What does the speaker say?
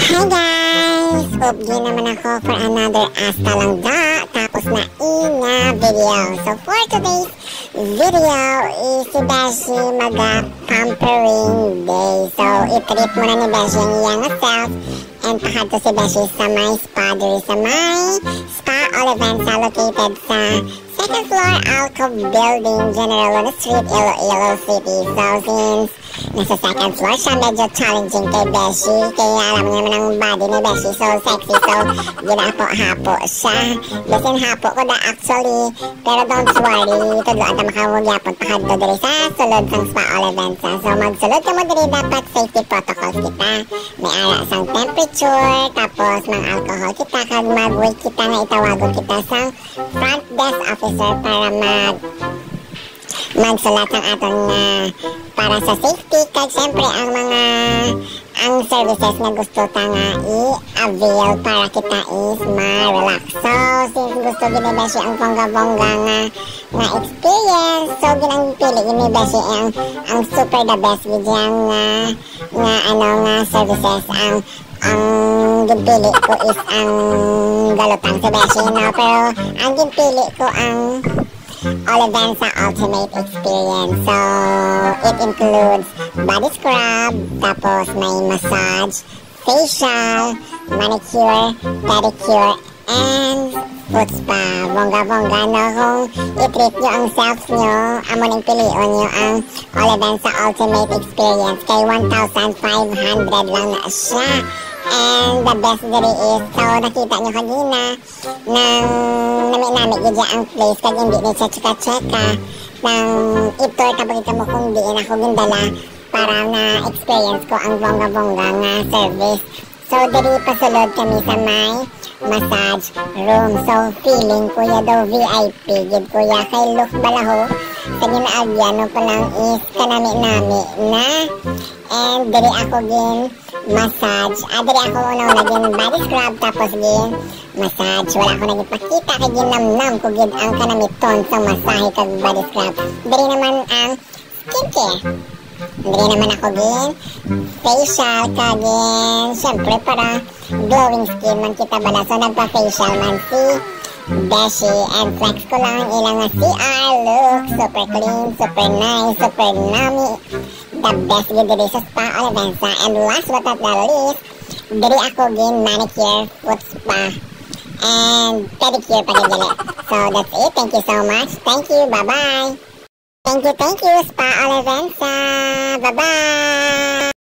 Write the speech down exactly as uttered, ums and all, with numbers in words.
Hi guys! Upgi naman ako for another Asta Lang Da tapos na ina video. So for today's video is si Beshi maga-pampering day. So i-treat muna ni Beshi ang iyang self and pakadto si Beshi sa may spa diri sa may Spa Olivenza located sa second floor Alcove Building, General Luna Street, Iloilo City. So since nasa second floor siya, medyo challenging kay Beshi. Kaya alam niyo naman ang body ni Beshi, so sexy. So ginapo-hapo siya. Bisin hapo ko da actually. Pero don't worry, tudloan ta makawagyapon pakadto diri sa sulod sang Spa Olivenza. So magsulod ka mo diri, dapat safety protocols kita. May ara sang temperature, tapos mang alcohol kita, kag mag-wait kita nga itawagon kita sa front desk officer para mag magsulat ang aton nga para sa safety, kag siyempre ang mga ang services na gusto ta nga i-avail para kita is ma-relax. So since gusto gini Beshi ang bongga-bongga nga nga experience, so ginang pili gini Beshi ang ang super the best gidyan nga nga ano nga services. ang ang ginpili ko is ang galutang si Beshi, no? Pero ang ginpili ko ang Olivenza Ultimate Experience. So it includes body scrub, tapos may massage, facial, manicure, pedicure, and foot spa. Bongga-bongga, no? Kung i-treat nyo ang self nyo, amuning pilion nyo ang Olivenza Ultimate Experience. Kay one thousand five hundred lang na siya. And the best diri is, so nakita nyo kanina nang nami-nami gudya ang place, kag hindi ni cheka-cheka nang itour kapag ito mo kung diin ako gindala para na experience ko ang bongga-bongga nga service. So diri pasulod kami sa may massage room. So feeling kuya daw V I P gid kuya, kay look balaho sa ginaagyan no pa lang is kanami-nami na. And diri ako gin massage. Ah, diri ako una gin body scrub, tapos gin massage. Wala ako naging pakita kay ginamnam ko gid ang kanamiton sa masahe kag body scrub. Diri naman ang skincare. Diri naman ako gin facial kag gin syempre para glowing skin man kita bala. So nagpa-facial man si Beshi and flex ko lang ilang nga C R look. Super clean, super nice, super nami. The best gid diri sa Spa Olivenza. And last but not the least, diri ako gin manicure, foot spa, and pedicure pa gid. So that's it. Thank you so much. Thank you. Bye-bye. Thank you, thank you, Spa Olivenza. Bye-bye.